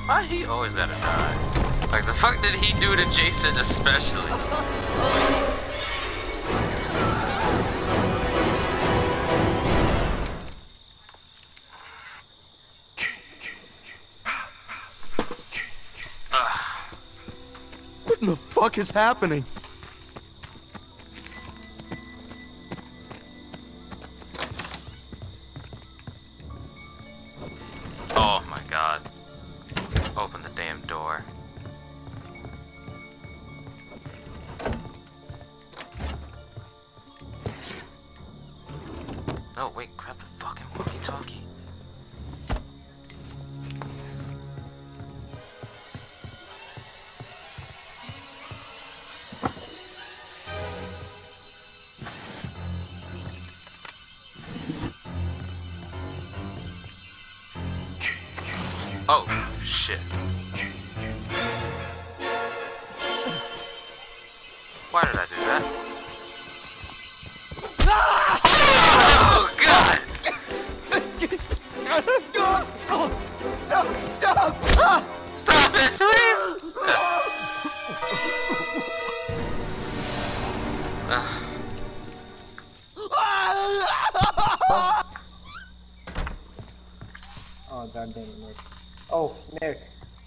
Why he always gotta die? Like, the fuck did he do to Jason especially? What in the fuck is happening? Oh my god. Open the damn door. No, wait, grab the fucking walkie-talkie. Oh, shit. Why did I do that? Oh, God! Stop! Stop it, please! Oh, god damn it, Nick. Oh, Nick.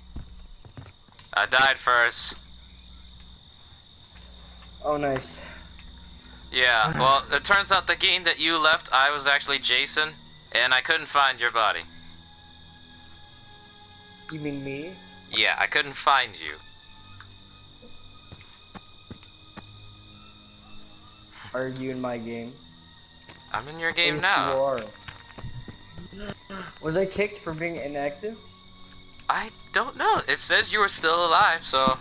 I died first. Oh, nice. Yeah, well, it turns out the game that you left, I was actually Jason, and I couldn't find your body. You mean me? Yeah, I couldn't find you. Are you in my game? I'm in your game Yes, now. you are. Was I kicked for being inactive? I don't know. It says you were still alive, so...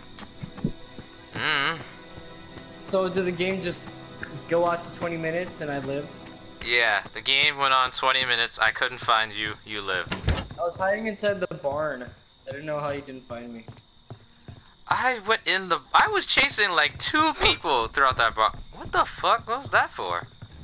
So did the game just go out to 20 minutes and I lived? Yeah, the game went on 20 minutes. I couldn't find you. You lived. I was hiding inside the barn. I didn't know how you didn't find me. I went in the... I was chasing like 2 people throughout that bar. What the fuck? What was that for?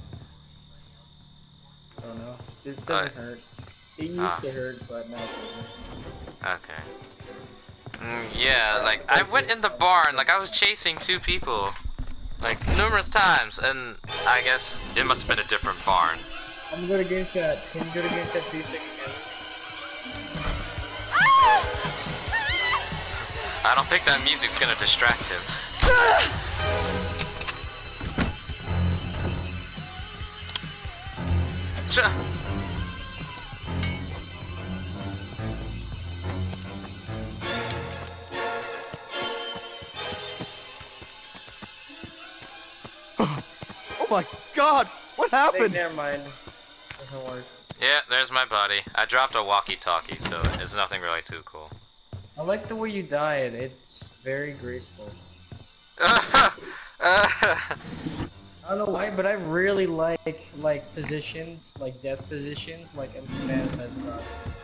I don't know. It doesn't hurt. It used to hurt, but now it doesn't. Okay. Yeah, like, I went in the barn, like, I was chasing 2 people. Like, numerous times, and I guess it must have been a different barn. I'm gonna go to game chat. Can you go to game chat 2 seconds again? I don't think that music's gonna distract him. Oh my god! What happened? Never mind. Doesn't work. Yeah, there's my body. I dropped a walkie-talkie, so it's nothing really too cool. I like the way you died. It's very graceful. I I don't know why, but I really like positions, like death positions, like Empty has about.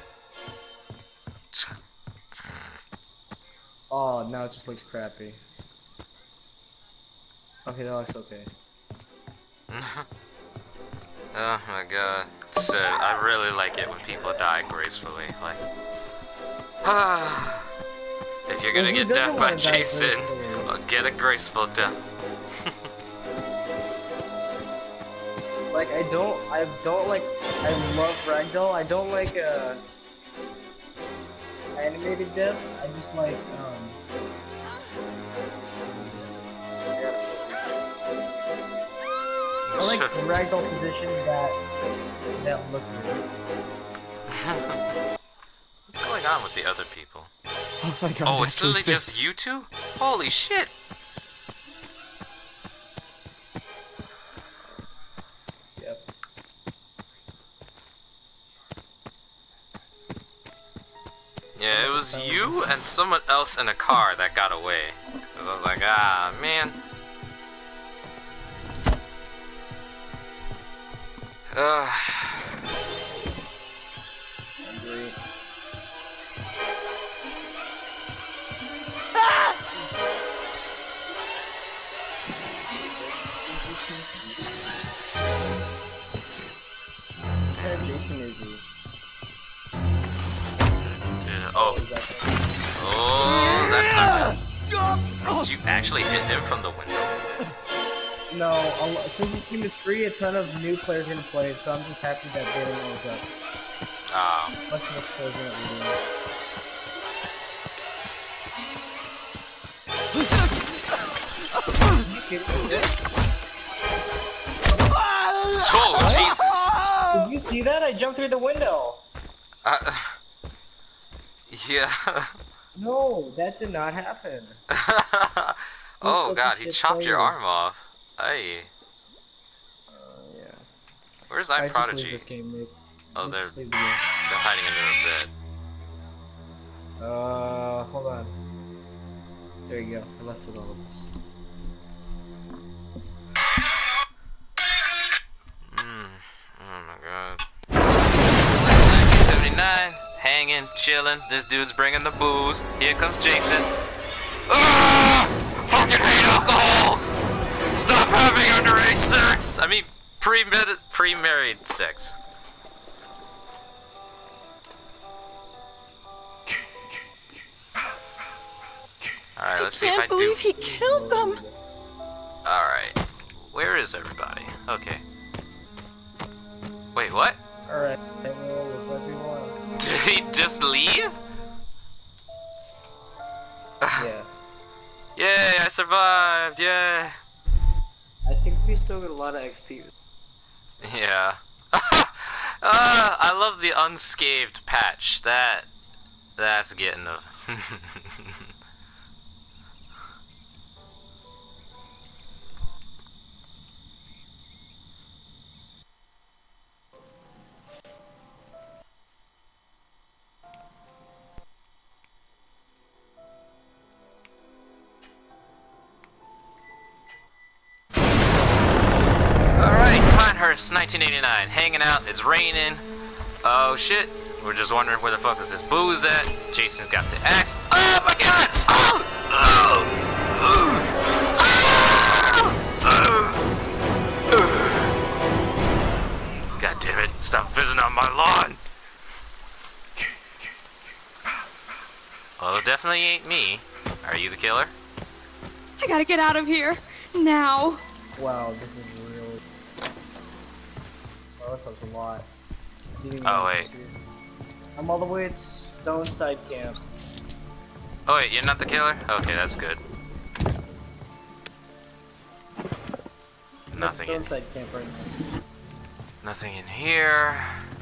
Oh, now it just looks crappy. Okay, that looks okay. Oh my god. So, I really like it when people die gracefully. Like, if you're gonna Well, who get death doesn't by wanna die Jason, gracefully? well, get a graceful death. Like I love ragdoll. I don't like animated deaths. I just like I like ragdoll positions that look good. What's going on with the other people? Oh my god! Oh, it's literally just you 2? Holy shit! Yep. Yeah, it was you and someone else in a car that got away. So I was like, ah, man. Great. What kind of Jason is he? Yeah, oh. Oh, that's not good. Did you actually hit him from the window? No, since this game is free, a ton of new players are gonna play, so I'm just happy that beta was up. Oh. Much less players are not reading Oh, Jesus. Did you see that? I jumped through the window. Yeah. No, that did not happen. Oh God, he Shit chopped your player. arm off. Hey. Yeah. Where's I just iProdigy? leave this game, Nick. Oh, Nick, they're just leave the game. hiding under a bed. Hold on. There you go. I left with all of this. Oh my God. 1979, hanging, chilling. This dude's bringing the booze. Here comes Jason. Ah! Fucking hate alcohol! Stop having underage sex! I mean, pre-married sex. Alright, let's see if I do. I can't believe he killed them. Alright. Where is everybody? Okay. Wait, what? Alright, well, looks like we won. Did he just leave? Yeah. Yay, I survived, yay! I think we still got a lot of XP. Yeah. I love the unscathed patch. That's getting a... Alright, Pinehurst, 1989. Hanging out, it's raining. Oh shit. We're just wondering where the fuck is this booze at. Jason's got the axe. Oh my God! Oh! Oh! Oh! God damn it, stop visiting on my lawn! Well, it definitely ain't me. Are you the killer? I gotta get out of here now. Wow, this is really... Oh, that sounds a lot. Oh wait. I'm all the way at Stoneside Camp. Oh wait, you're not the killer? Okay, that's good. Nothing in, Stoneside Camp right now. nothing in here.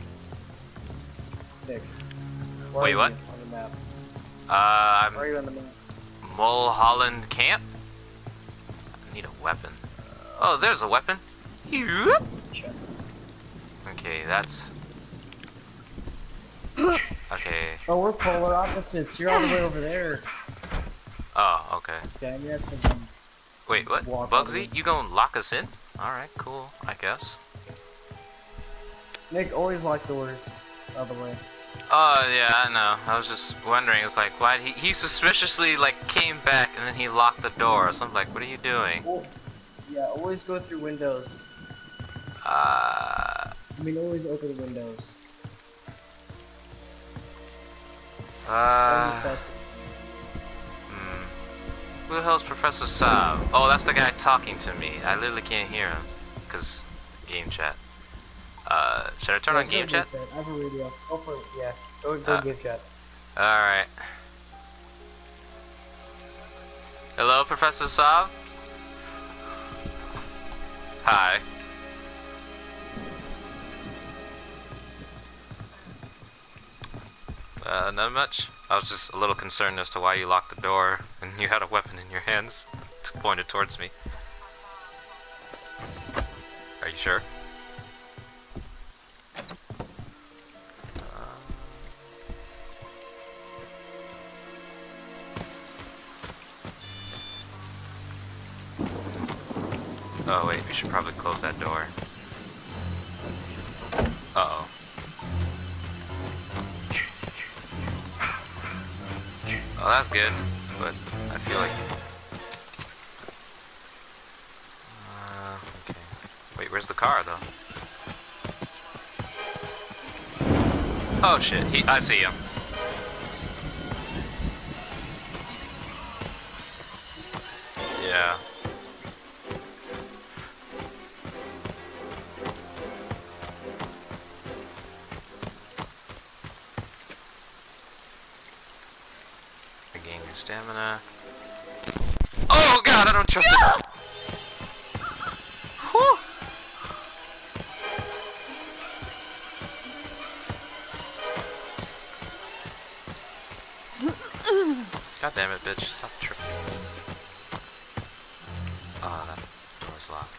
Nick. Wait, what? On the map. I'm Where are you on the map? Mulholland Camp? I need a weapon. Oh, there's a weapon. Yoop. Check. Okay, that's... Okay. Oh, we're polar opposites. You're all the way over there. Oh, okay. Damn, you have to... Wait, what? Walk all the way. Bugsy, you gonna lock us in? Alright, cool, I guess. Nick, always lock doors. All the way. Oh, yeah, I know. I was just wondering, it's like, why he suspiciously, like, came back and then he locked the door. So I'm like, what are you doing? Well, yeah, always go through windows. Uh... I mean, always open windows. Who the hell's Professor Saab? Oh, that's the guy talking to me. I literally can't hear him. Because game chat. Should I turn on game chat? I have a radio. Go for it, yeah. Go game chat. Alright. Hello, Professor Saab? Hi. Not much. I was just a little concerned as to why you locked the door and you had a weapon in your hands pointed towards me. Are you sure? Oh wait, we should probably close that door. Uh-oh. Oh, that's good, but I feel like... okay. Wait, where's the car, though? Oh shit, I see him. Yeah. Regain your stamina. Oh god, I don't trust it. Whew. God damn it, bitch. Stop tripping. Oh, that door's locked.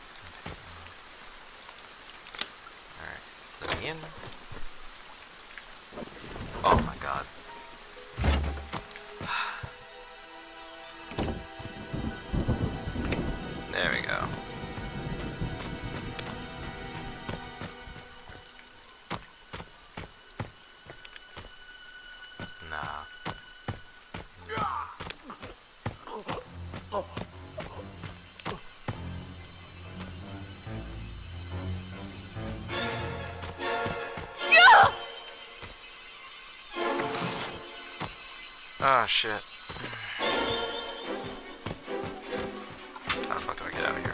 Alright, let me in. Oh my god. There we go. Nah. Oh shit. How the fuck do I get out of here?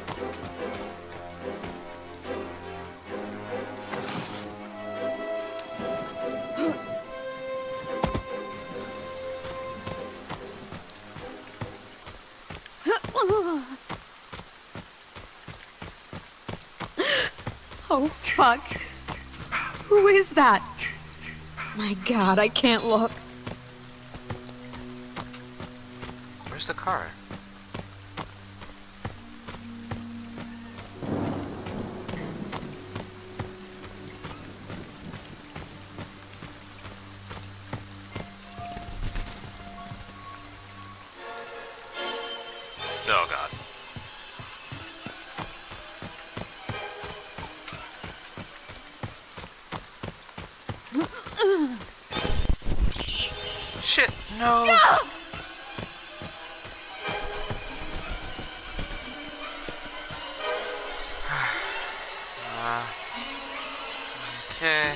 Oh, fuck. Who is that? My god, I can't look. Where's the car? Oh god. Shit, no. Okay.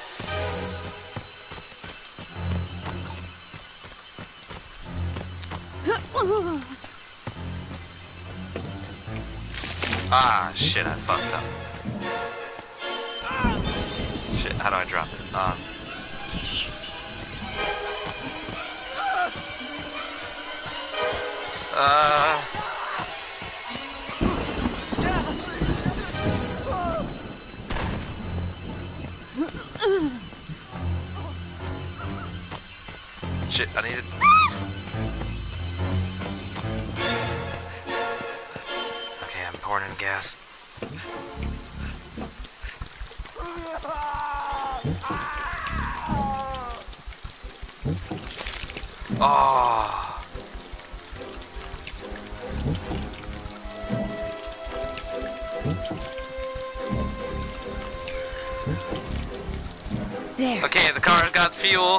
Ah, shit, I fucked up. Shit, how do I drop it? Shit, I need it. Okay, I'm pouring in gas. Oh. There. Okay, the car's got fuel.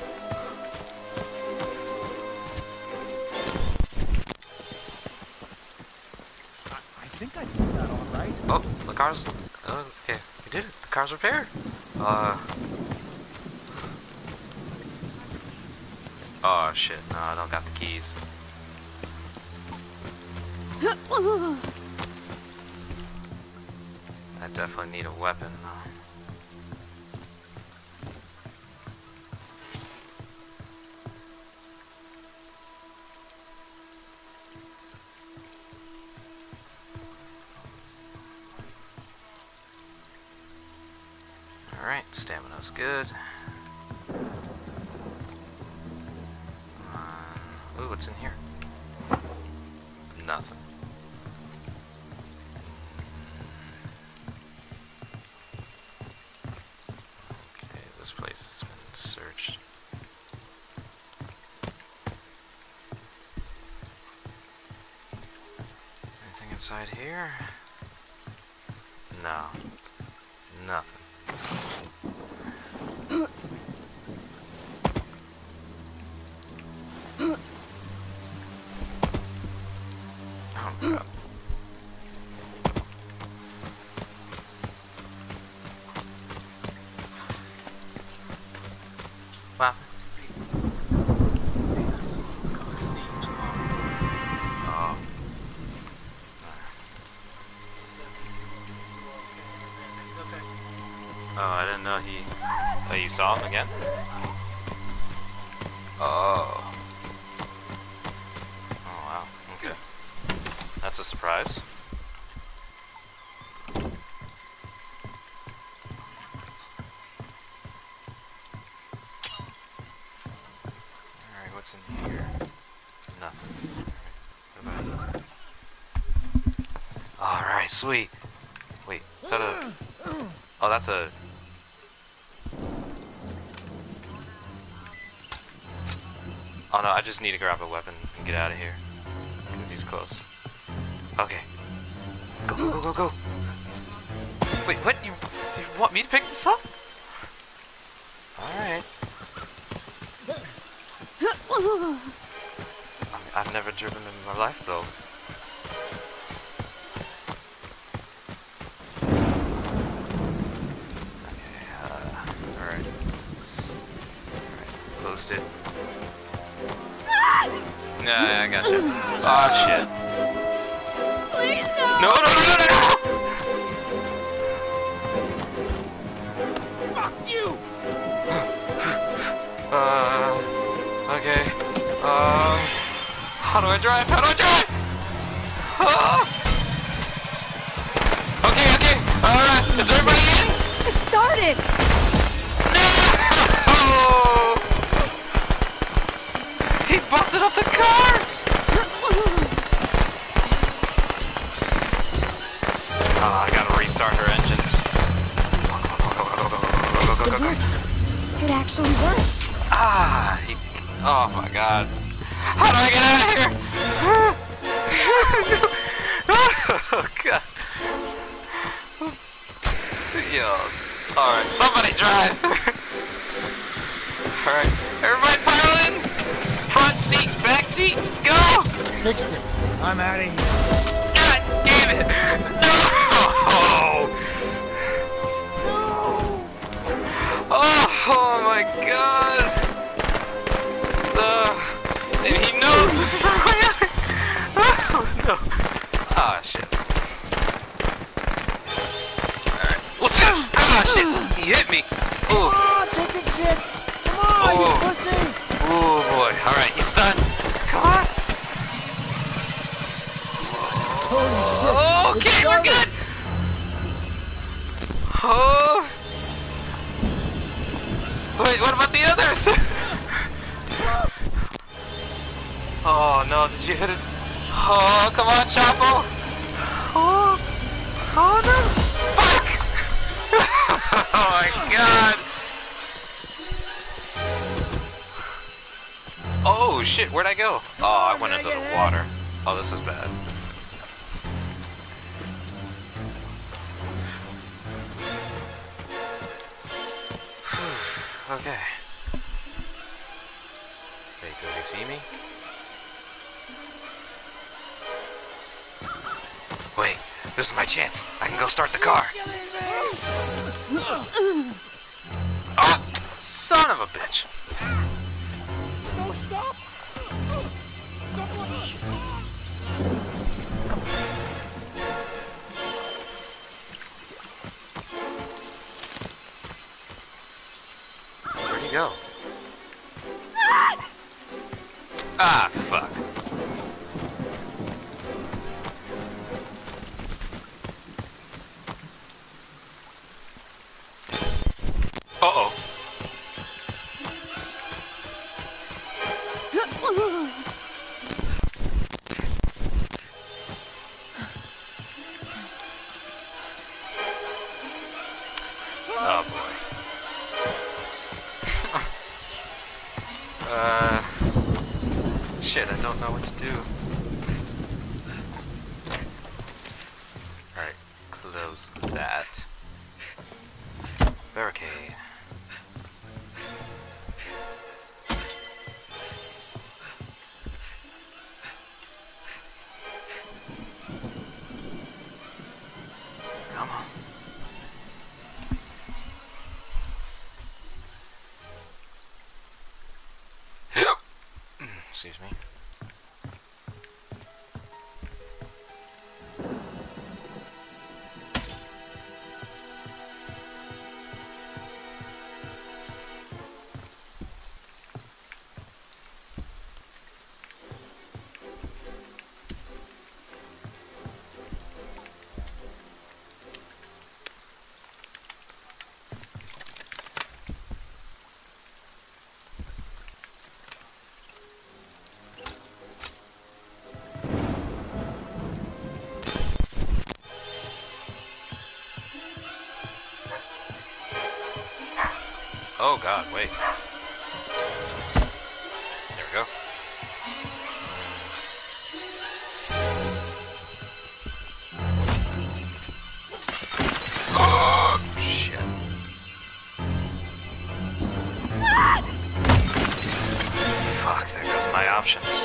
I think I did that all right. Oh, the car's... okay, we did it. The car's repaired. Oh shit, no, I don't got the keys. I definitely need a weapon. Alright, stamina's good. Ooh, what's in here? Nothing. Okay, this place has been searched. Anything inside here? No. Nothing. Oh god. Wow. Oh. Oh, I didn't know he... Oh, you saw him again? Oh. Oh, wow. Okay. That's a surprise. Alright, what's in here? Nothing. Alright. Alright, sweet. Wait, is that a... Oh, that's a... Oh no, I just need to grab a weapon and get out of here. Because he's close. Okay. Go, go, go, go, go! Wait, what? You want me to pick this up? Alright. I've never driven in my life though. Okay, alright. Alright, post it. Yeah, I gotcha. Oh shit. Please no! No, no, no, no, no! Fuck you! Okay. How do I drive? How do I drive? Okay, okay. Is everybody in? It started! No! He busted up the car! I gotta restart her engines. Go, go, go, go, go, go, go, go, go, go. It actually worked. Ah, oh my god. How do I get out of here? Oh god. Yo. Alright, somebody drive. Alright, everybody pile in. Front seat, back seat, go! Fixed it. I'm out of here. God damn it! No! Oh my god! And he knows this is our way out! Oh no! Ah shit. Alright. Let's go! Ah shit! He hit me! Ooh. Oh, take it, shit! Come on, you pussy! Oh boy. Alright, he's stunned. Come on! Holy shit! Okay, we're good! Oh! Wait, what about the others? Oh no, did you hit it? Oh, come on, Chapo! Oh, oh no! Fuck! Oh my god! Oh shit, where'd I go? Oh, I went into the water. Oh, this is bad. Okay. Wait, does he see me? Wait, this is my chance. I can go start the car. Oh, son of a bitch. Where'd he go? Ah, fuck. Uh-oh. Oh boy. Shit, I don't know what to do. Alright, close that. Barricade. Come on. Excuse me. Oh god, wait. There we go. Oh, shit. Fuck, there goes my options.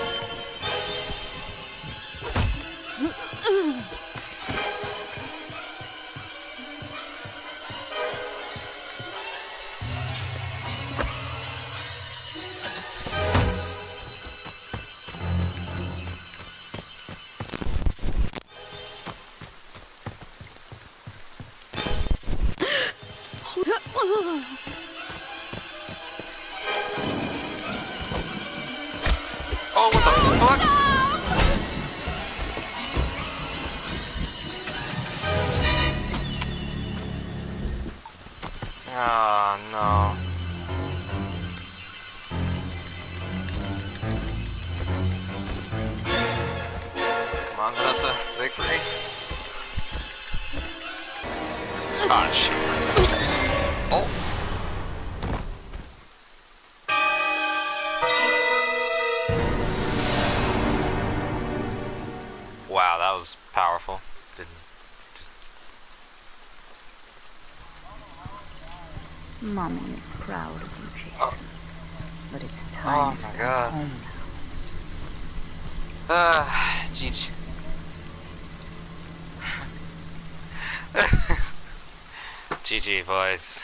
Oh, what the fuck? Oh, no. Come on, Vanessa. Victory. Ah, shit. Oh. Wow, that was powerful. Didn't. Mommy is proud of you, Jason. Oh. But it's Oh time my to god. go home GG. GG, boys.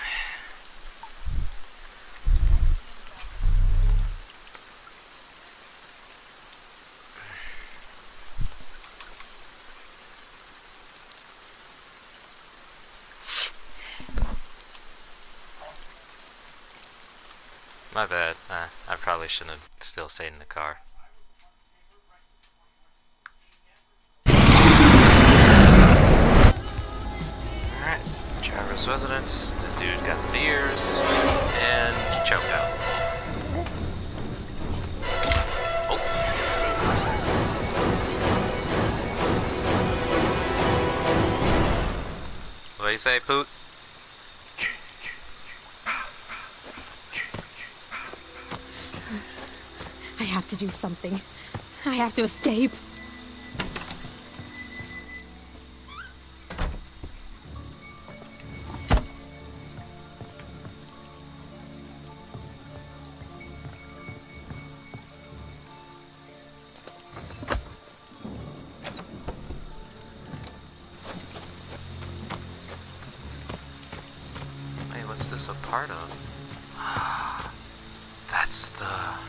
My bad. I probably shouldn't have still stayed in the car. Alright, Traverse Residence. This dude got the ears and choked out. Oh. What do you say, Poot? I have to do something. I have to escape. Wait, what's this a part of? That's the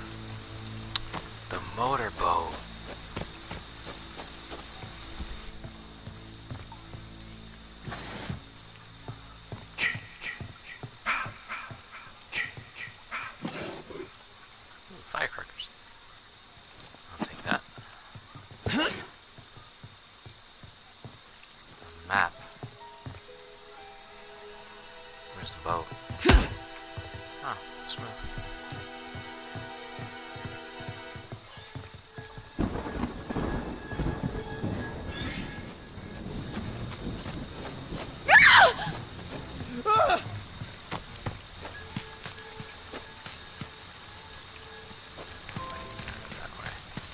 motorboat. Ooh, firecrackers. I'll take that. Map. Where's the boat? Oh, smooth. That way.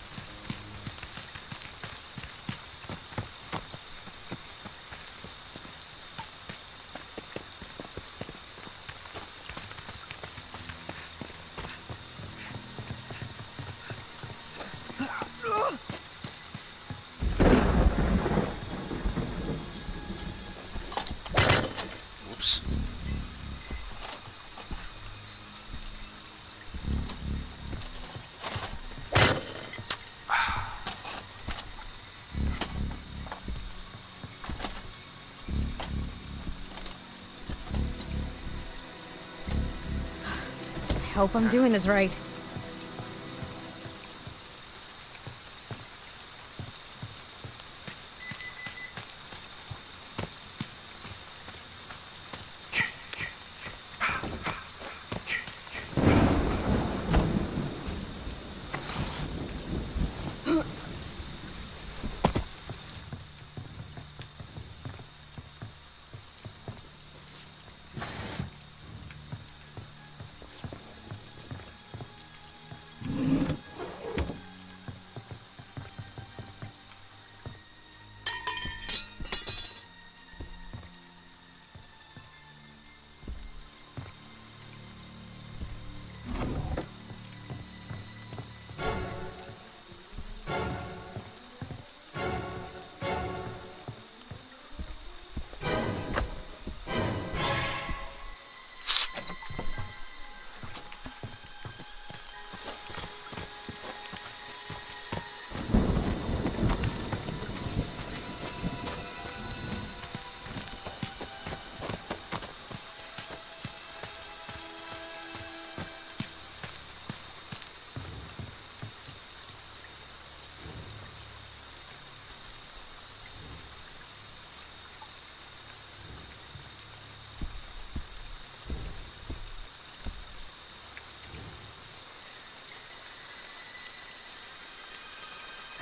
Oops. I hope I'm doing this right.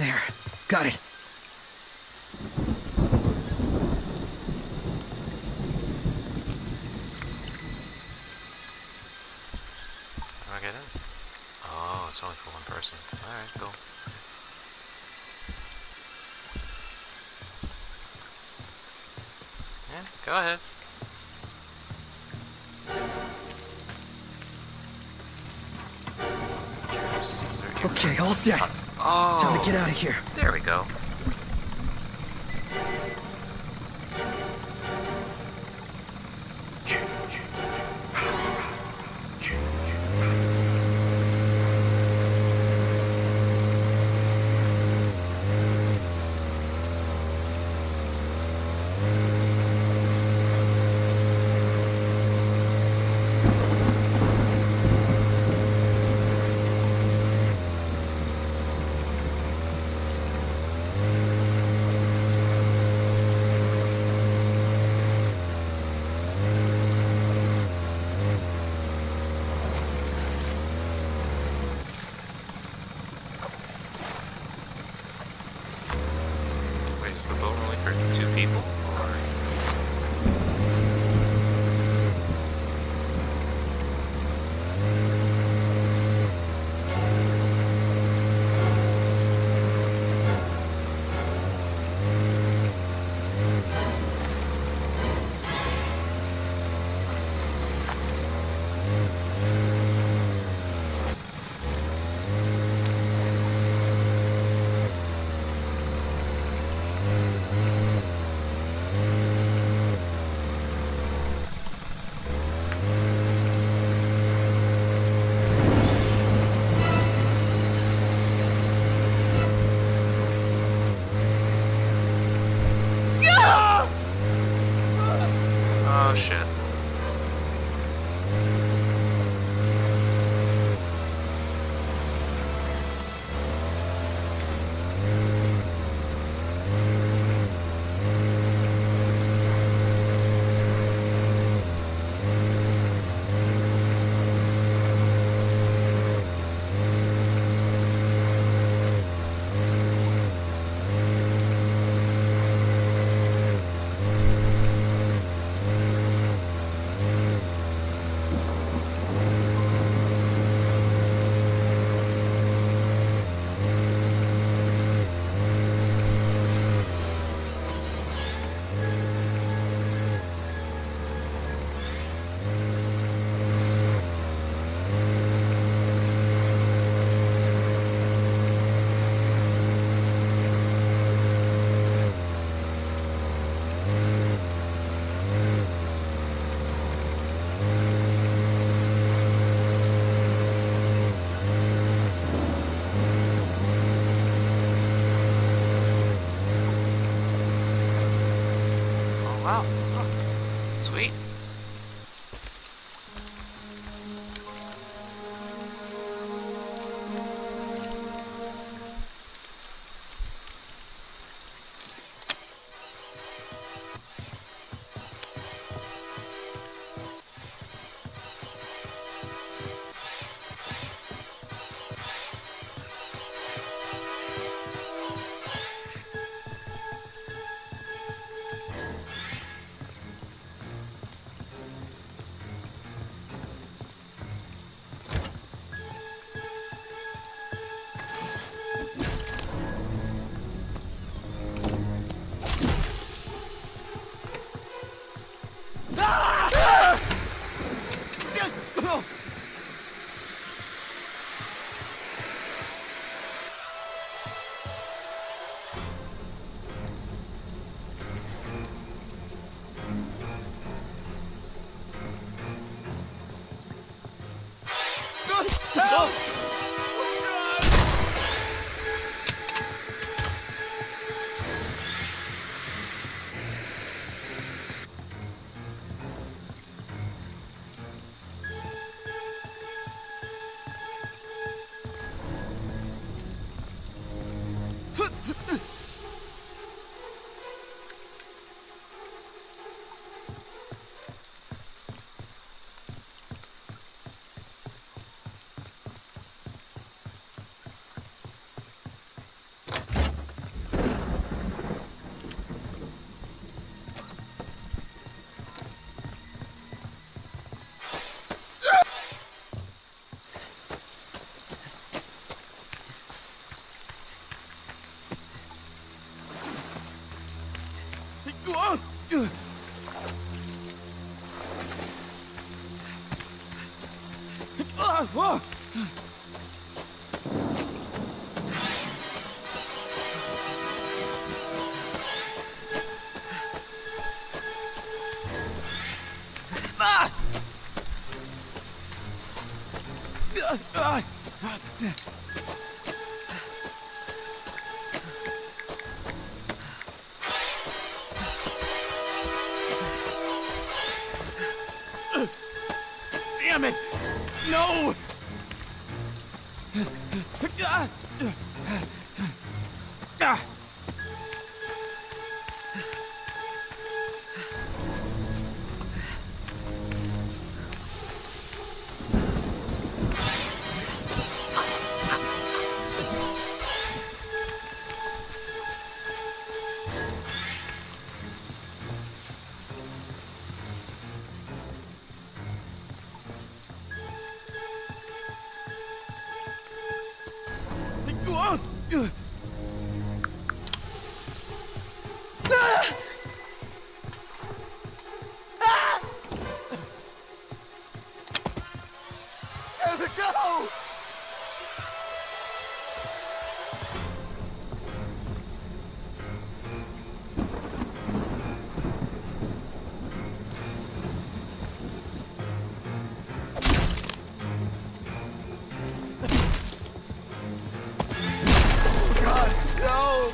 There. Got it. Can I get in? Oh, it's only for one person. Alright, cool. Yeah, go ahead. Okay, all set. Oh, Time to get out of here. there we go. Is the boat only for 2 people? Or... Oh shit. Wow. Oh, sweet. Damn it! No! There we go! God, no!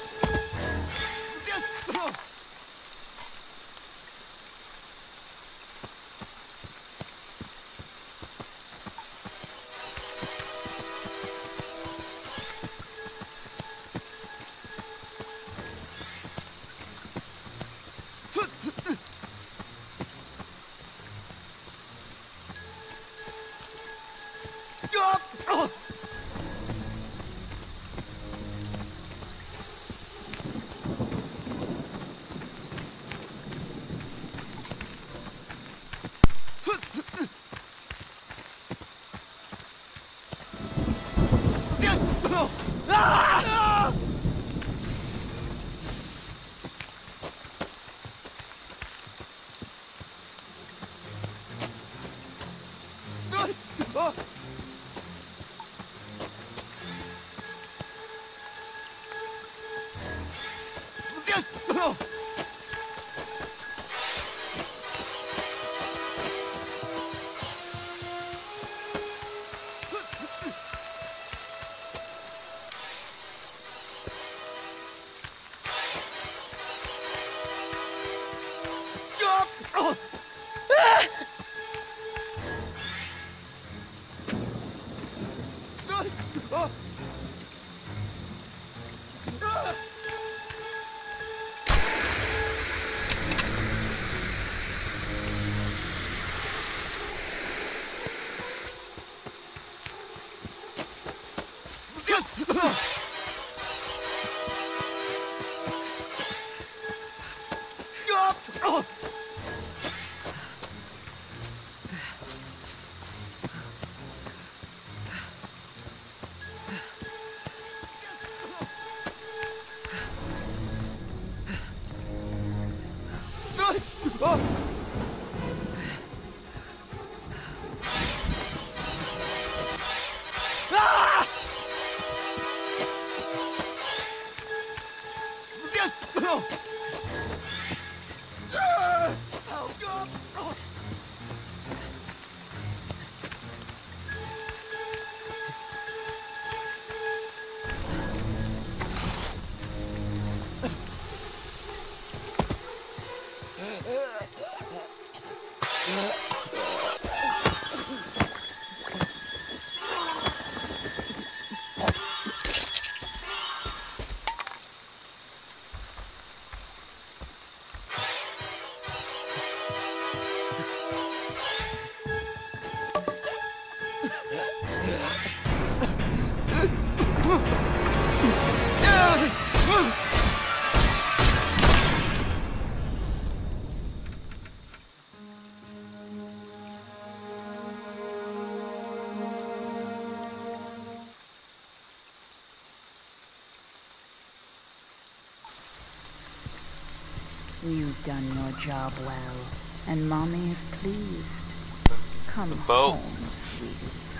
You've done your job well, and Mommy is pleased. Come boat. home, sweetie.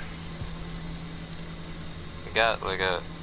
We got like a